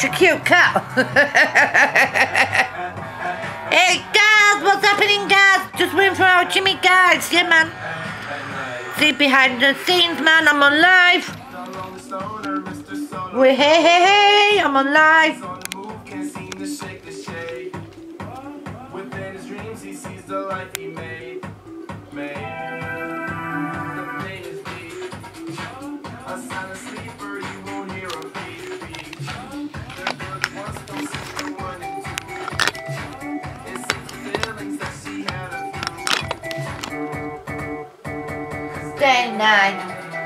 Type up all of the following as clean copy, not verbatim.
such a cute cat. Hey guys, what's happening guys? Just waiting for our Jimmy guys, yeah man. See behind the scenes man, I'm on live. Hey, I'm on live. Day night.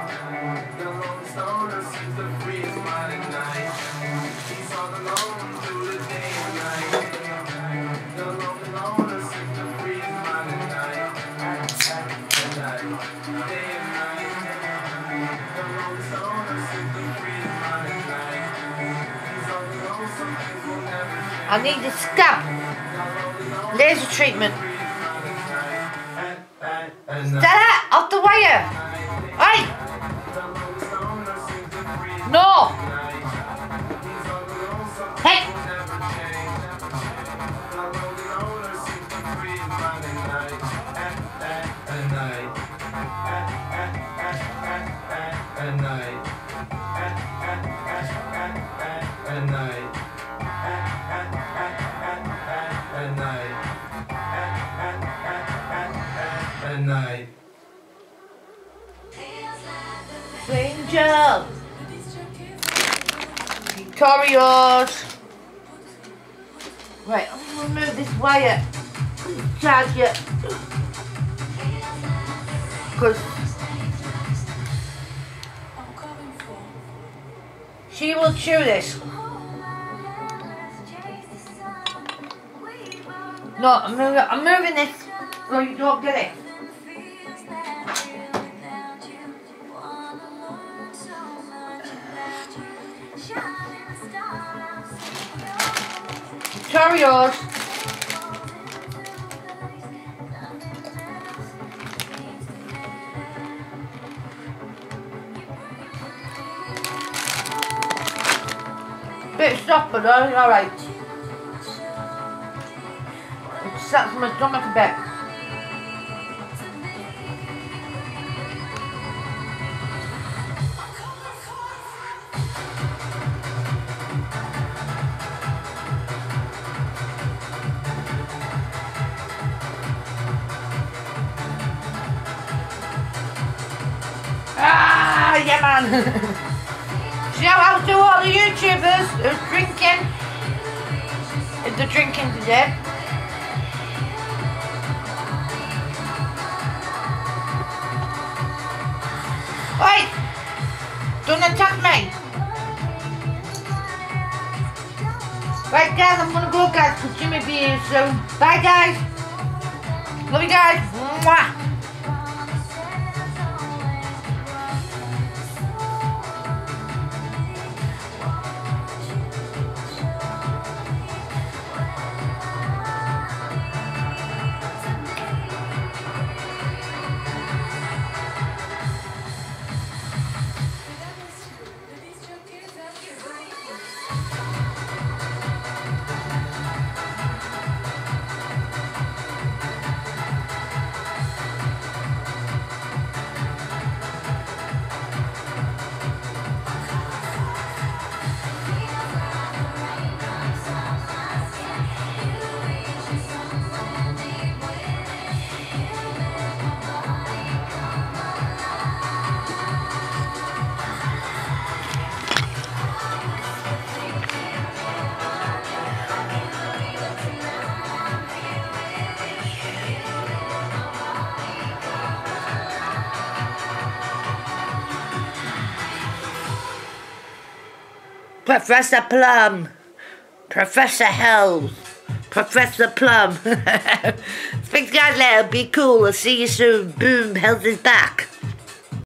I need a scab. Laser treatment. Stella, off the wire. Hey! No! Hey! Stranger! Victorious! Right, I'm gonna remove this wire. Charge it. Because she will chew this. No, I'm moving this so you don't get it. Victorious. Bit stopper though, alright. It sucks my stomach a bit. Ah, yeah man. Shout out to all the YouTubers who's drinking. If they're drinking today. Oi! Don't attack me. Right guys, I'm gonna go guys because Jimmy will be here soon. Bye guys. Love you guys. Mwah. Professor Plum, Professor Hells, Professor Plum. Speak to you guys later, be cool, I'll see you soon. Boom, Hells is back.